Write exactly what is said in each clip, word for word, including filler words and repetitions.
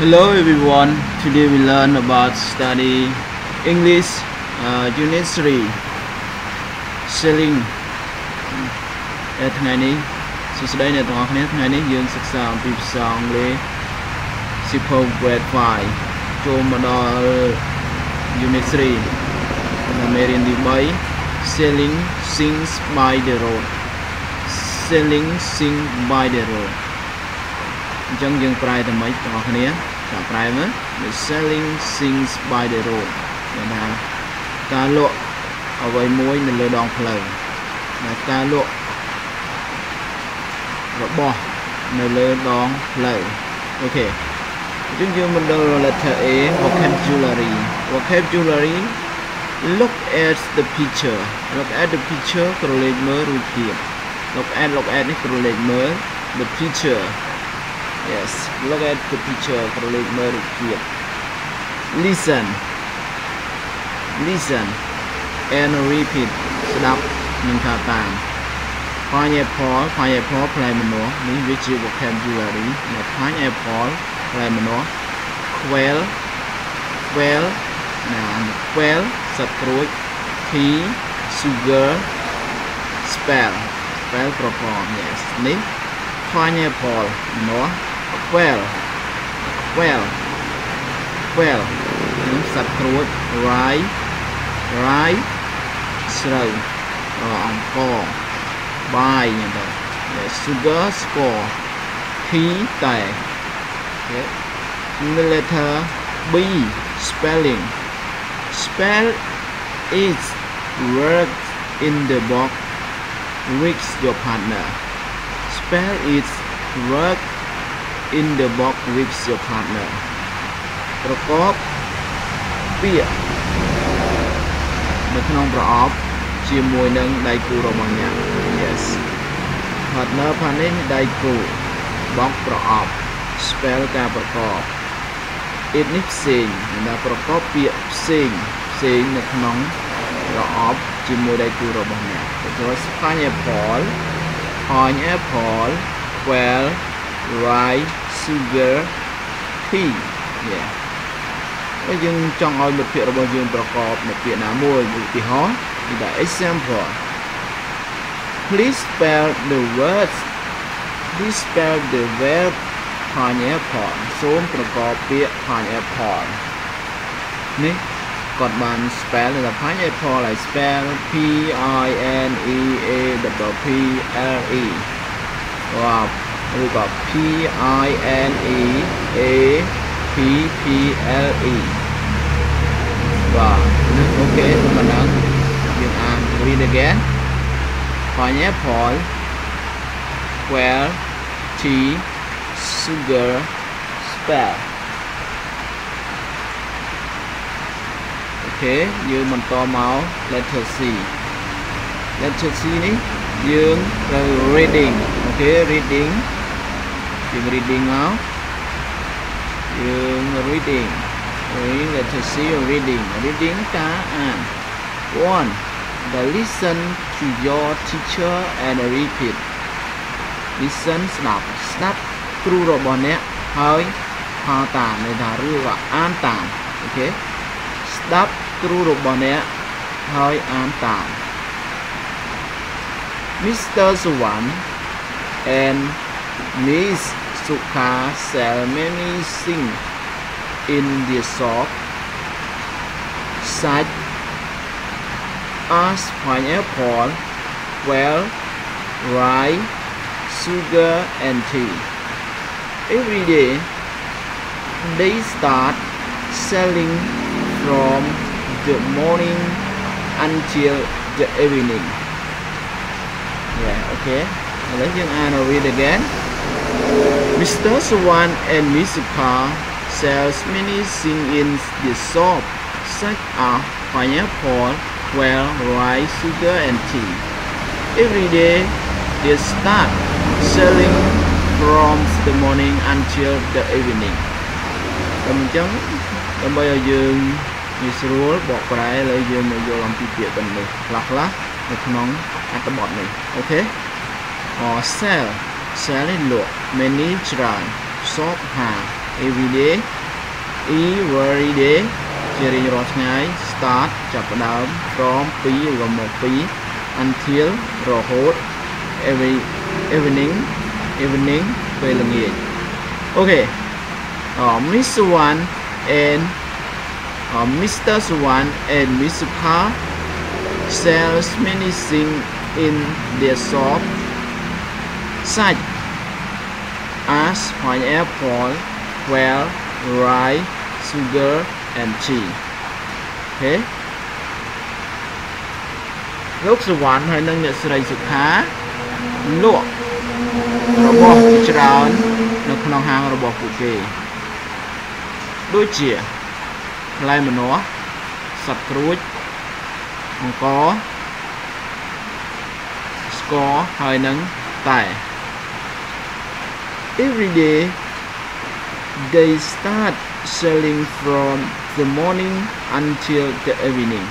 Hello everyone. Today we learn about study English uh, Unit three Selling ថ្ងៃនេះសួស្តីអ្នកទាំងអស់គ្នាថ្ងៃនេះយើងសិក្សាអំពីភាសាអង់គ្លេសសៀវភៅ Grade five ចូលមកដល់ Unit three នៅមេរៀនទីthree Selling things by the road Selling things by the road អញ្ចឹងយើងប្រែទៅម៉េចបងប្អូនគ្នាតាមប្រែមើល selling things by the road មានថាការលក់អ្វីមួយនៅលើដងផ្លូវដែលការលក់របស់នៅលើដងផ្លូវអូខេអញ្ចឹងយើងមកដល់ letter A vocabulary vocabulary look at the picture look at the picture ក្រឡេកមើលរូបភាព look at look at នេះក្រឡេកមើល the picture Yes, look at the picture. Listen, listen, and repeat. Stop. និងថាតាម Pineapple, pineapple ផ្លែម្នាស់នេះវាជា vocabulary នៃ pineapple ផ្លែម្នាស់ Quail, quail ណា quail សត្វក្រួច Tea, sugar, spell, spell ប្រព័ន្ធ Yes នេះ pineapple ម្នាស់ Quail, quail, quail នឹងសត្វក្រួច Rye, rye ស្រូវអង្ករបាយយ៉ាងទៅ Sugar ស្ករ Tea តែ Letter B spelling spell is work in the box with your partner spell is work in the box with your partner ប្រកបពាក្យនៅក្នុងប្រអប់ជាមួយនឹងដៃគូរបស់អ្នក Yes partner partner នេះដៃគូ box ប្រអប់ spell ការប្រកប it នេះផ្សេងដែលប្រកបពាក្យផ្សេងផ្សេងនៅក្នុងប្រអប់ជាមួយដៃគូរបស់អ្នកដូច pineapple pineapple quail rye sugar tea yeah ហើយយើងចង់ឲ្យមិត្តភ័ក្តិរបស់យើងប្រកបនៅពាក្យណាមួយឧទាហរណ៍នេះតែ example please spell the words please spell the word pineapple សូមប្រកបពាក្យ pineapple នេះគាត់បាន spell នៅ pineapple ហើយ spell p i n e a w p l e wow ឬក៏ P I N E A P P L E បាទនឹងអូខេប៉ុណ្ណឹងយើងអាន read again pineapple quail tea sugar spell អូខេយើងបន្តមក letter C letter C នេះយើងត្រូវ reading អូខេ reading យើង reading មកយើង reading reading letter C reading reading ការអាន one the listen to your teacher and repeat listen ស្ដាប់ស្ដាប់គ្រូរបស់អ្នកហើយហៅតាមន័យថាឬក៏អានតាមអូខេស្ដាប់គ្រូរបស់អ្នកហើយអានតាម Mister Suwan and Miss Sukha sell many things in the shop such as pineapple, quail, rye, sugar and tea. Every day they start selling from the morning until the evening. Yeah, okay. Let's just read again. Mister Suwan and Miss Sukha sells many things in the shop, such as pineapple, quail, rye, sugar, and tea. Every day, they start selling from the morning until the evening. អញ្ចឹងដើម្បីឲ្យយើងងាយស្រួលបកប្រែលើយើងមកយល់អំពីពាក្យទាំងនេះខ្លះៗនៅក្នុងអត្ថបទនេះអូខេ or sell sell នេះលក់ many ច្រើន shop ហាង every day every day ជារៀងរាល់ថ្ងៃ start ចាប់ផ្ដើម from ពីឬក៏មកពី until រហូត every evening evening ពេលល្ងាច okay uh, Mister Swan and uh, Mister Swan and Miss Suka sells many things in their shop such as pineapple, quail, rice, sugar, and tea. Okay. លោកសវណ្ណហើយនិងអ្នកស្រីសុខាលក់របស់ជាច្រើននៅក្នុងហាងរបស់ពួកគេដូចជាផ្លែម្នាស់សត្វក្រួចអង្ករស្ករហើយនិងតែ Every day they start selling from the morning until the evening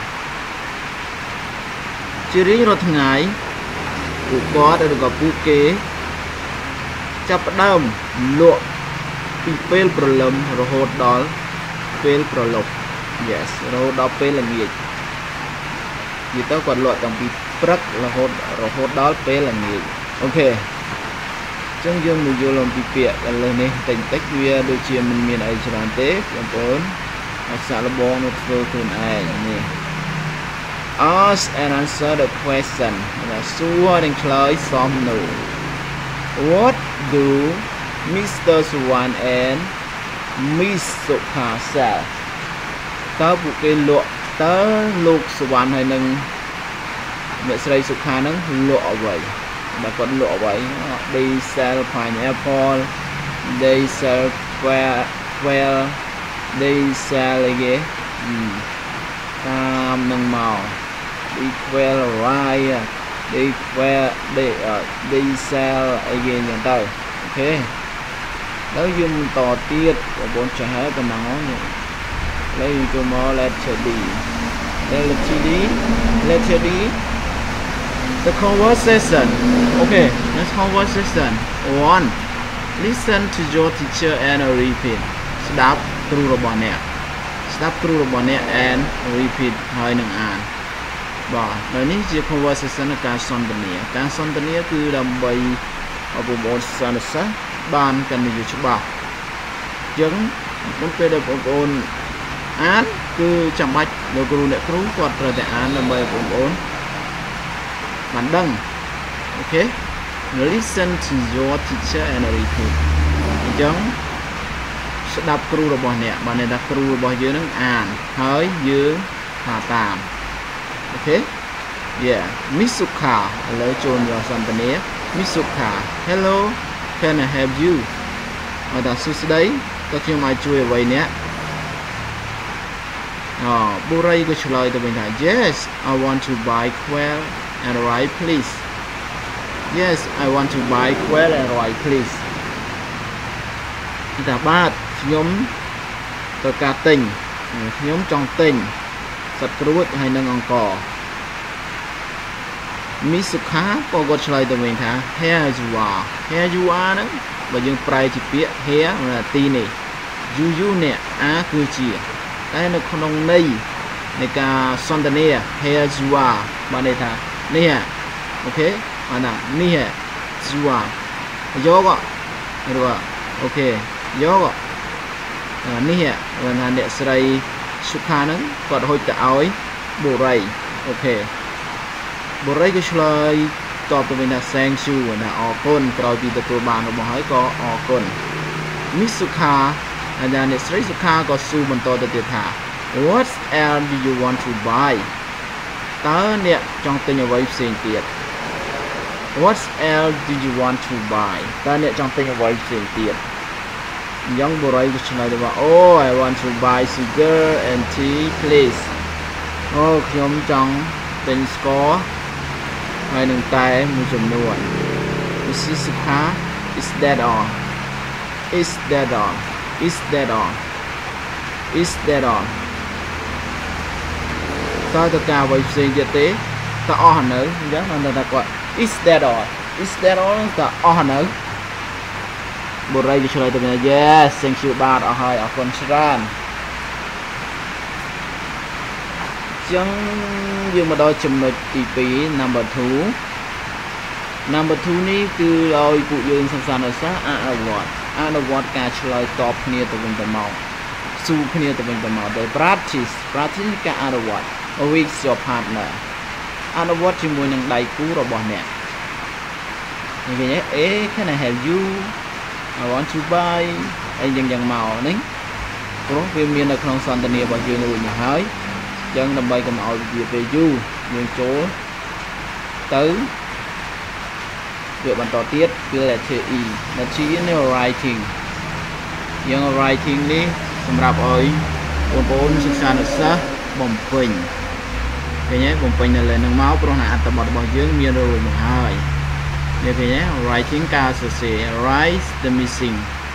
ជារៀងរាល់ថ្ងៃពួកគាត់ឬក៏ពួកគេចាប់ផ្ដើមលក់ពីពេលព្រលឹមរហូតដល់ពេលព្រលប់ yes រហូតដល់ពេលល្ងាចនិយាយទៅគាត់លក់តាំងពីព្រឹករហូតរហូតដល់ពេលល្ងាចអូខេអញ្ចឹងយើងមកយល់អំពីពាក្យឥឡូវនេះតិចតិចវាដូចជាមិនមានអីច្រើនទេបងប្អូនឲ្យសាកល្បងមកធ្វើខ្លួនឯងនេះ ask and answer the question សួរនិងឆ្លើយសមនោះ What do Mister Swan and Miss Sukha sell តើពួកគេលក់តើលោកសវណ្ណហើយនឹងអ្នកស្រីសុខានឹងលក់អ្វីដែលគាត់លក់អ្វី They sell pineapple they sell quail quail they sell អីគេតាមនឹងមក they quail rice they quail they uh, they sell អីគេចឹងទៅអូខេដល់យើងបន្តទៀតបងប្អូនចាស់ហើយប៉ុណ្ណឹងហ្នឹង Let me go more letter D. Letter D. Letter D. The conversation. Okay, next conversation. One. Listen to your teacher and repeat. ស្ដាប់គ្រូរបស់អ្នកស្ដាប់គ្រូរបស់អ្នក and repeat ហើយនឹងអានបាទនៅនេះជា conversation នៃការសន្ទនាការសន្ទនាគឺដើម្បីឲ្យបងប្អូនសិស្សនិស្សិតបានកាន់តែយល់ច្បាស់អញ្ចឹងមុនពេលដែលបងប្អូនអានគឺចាំបាច់លោកគ្រូអ្នកគ្រូគាត់ត្រូវតែអានដើម្បីបងប្អូនបានដឹងអូខេ Listen to your teacher and repeat អញ្ចឹងស្ដាប់គ្រូរបស់អ្នកបានន័យថាគ្រូរបស់យើងនឹងអានហើយយើងថាតាមអូខេ Yeah Miss Sukha ឥឡូវចូលយកសន្ទនា Miss Sukha Hello can I help you មកដល់សួស្ដីតើខ្ញុំអាចជួយអ្វីអ្នកអូបុរីក៏ឆ្លើយទៅវិញថា Yes I want to buy quail and rice please Yes I want to buy quail and rice please តែបាទខ្ញុំត្រូវការទិញខ្ញុំចង់ទិញសត្វក្រួចហើយនិងអង្ករ Miss Sukha ក៏គាត់ឆ្លើយទៅវិញថា Here you are Here you are ហ្នឹងបើយើងប្រែជាពាក្យ Here ទីនេះ You you នេះ A គឺជាតែនៅក្នុងន័យនៃការសន្ទនា Here you are បានន័យថានេះអូខេបានថានេះ you are យកឬអូខេយកនេះបានថាអ្នកស្រីសុខាហ្នឹងគាត់ហុចទៅឲ្យបុរីអូខេបុរីក៏ឆ្លើយតបទៅវិញថា Thank you ណាអរគុណក្រោយពីទទួលបានរបស់ហើយក៏អរគុណ Miss Sukha អាចារ្យអ្នកស្រីសុខាក៏សួរបន្តទៅទៀតថា What else do you want to buy តើអ្នកចង់ទិញអ្វីផ្សេងទៀត What else do you want to buy តើអ្នកចង់ទិញអ្វីផ្សេងទៀតអញ្ចឹងបុរីក៏ឆ្លើយទៅថា Oh I want to buy sugar and tea please អូខ្ញុំចង់ទិញស្ករហើយនឹងតែមួយចំនួន Missus Sukha is that all is that all is that all is that all តើតើការអ្វីផ្សេងទៀតទេតើអស់នៅអញ្ចឹងបានថាគាត់ is that all is that all តើអស់នៅបុរីគេឆ្លើយទៅថា yes thank you បាទអស់ហើយអរគុណច្រើនចឹងយើងមកដល់ចំណុចទីពីរ number two number two នេះគឺឲ្យពួកយើងសិក្សានៅសាអនុវត្តអនុវត្តការឆ្លើយតបគ្នាទៅវិញទៅមកស៊ូគ្នាទៅវិញទៅមកដោយ practice practice ការអនុវត្ត with your partner អនុវត្តជាមួយនឹងដៃគូរបស់អ្នកនិយាយអេ can I help you I want to buy អីយ៉ាងយ៉ាងមកនេះព្រោះវាមាននៅក្នុងសន្ទនារបស់យើងរួចមកហើយចឹងដើម្បីកុំឲ្យវាពេលយូរយើងចូលទៅវាបន្តទៀតគឺ letter E letter E នេះ writing យើង writing នេះសម្រាប់ឲ្យបងប្អូនសិក្សានុសិស្សបំពេញឃើញទេបំពេញនៅលើនឹងមកព្រោះនៅអត្ថបទរបស់យើងមានរួចមកហើយនេះឃើញទេ writing ការសរសេរ write the missing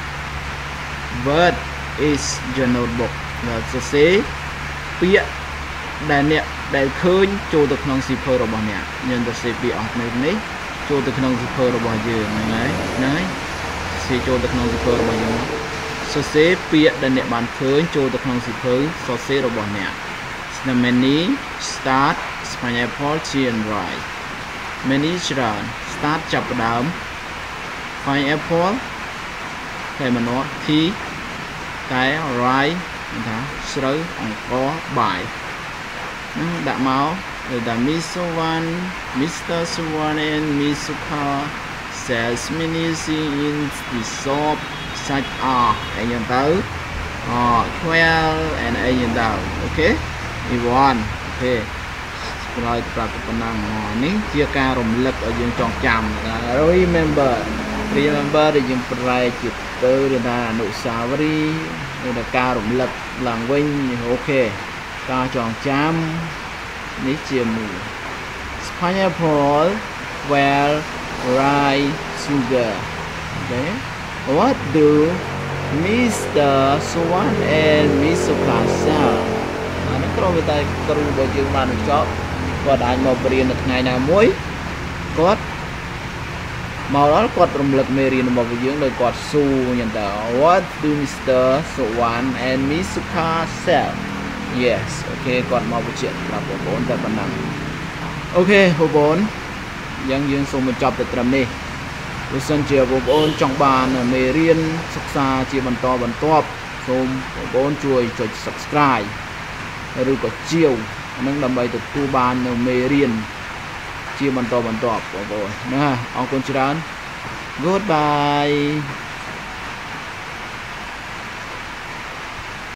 word is your notebook សរសេរពាក្យដែលអ្នកដែលឃើញចូលទៅក្នុងសៀវភៅរបស់អ្នកយើងទៅសេពីអស់នៅនេះចូលទៅក្នុងសៀវភៅរបស់យើងហ្នឹងហើយហ្នឹងហើយសរសេរចូលទៅក្នុងសៀវភៅរបស់យើងសរសេរពាក្យដែលអ្នកបានឃើញចូលទៅក្នុងសៀវភៅសរសេររបស់អ្នក many start pineapple tea and rice many ច្រើន start ចាប់ផ្ដើម pineapple តែម្នាស់ tea តែ rice ថាស្រូវអង្ករបាយដាក់មកthe Mister One Mister Swan and Misuka sells many things in the shop such as អីយ៉ាងទៅអtwelve and អីយ៉ាងទៅអូខេ Ivan អូខេក្រោយប្រាប់ប៉ុណ្ណឹងនេះជាការរំលឹកឲ្យយើងចងចាំ remember remember ដែលយើងប្រែជាទៅថាអនុស្សាវរីយ៍ឬការរំលឹកឡើងវិញអូខេការចងចាំនេះជាមួយ pineapple well rice sugar okay what do Mister Swan and Misuka sell អានេះគ្រាន់តែគ្រូរបស់យើងបានបញ្ចប់គាត់អាចមកបរៀននៅថ្ងៃណាមួយគាត់មកដល់គាត់រំលឹកមេរៀនរបស់យើងដោយគាត់ស៊ូយ៉ាងទៅ what do Mister Swan and Misuka sell yes អូខេគាត់មកបញ្ជាក់ប្រាប់បងប្អូនតែប៉ុណ្ណឹងអូខេបងប្អូនយ៉ាងយើងសូមបញ្ចប់តែត្រឹមនេះបើសិនជាបងប្អូនចង់បានមេរៀនសិក្សាជាបន្តបន្ទាប់សូមបងប្អូនជួយចុច subscribe ឬក៏ជាវនឹងដើម្បីទទួលបាននៅមេរៀនជាបន្តបន្ទាប់បងប្អូនណាអរគុណច្រើន Goodbye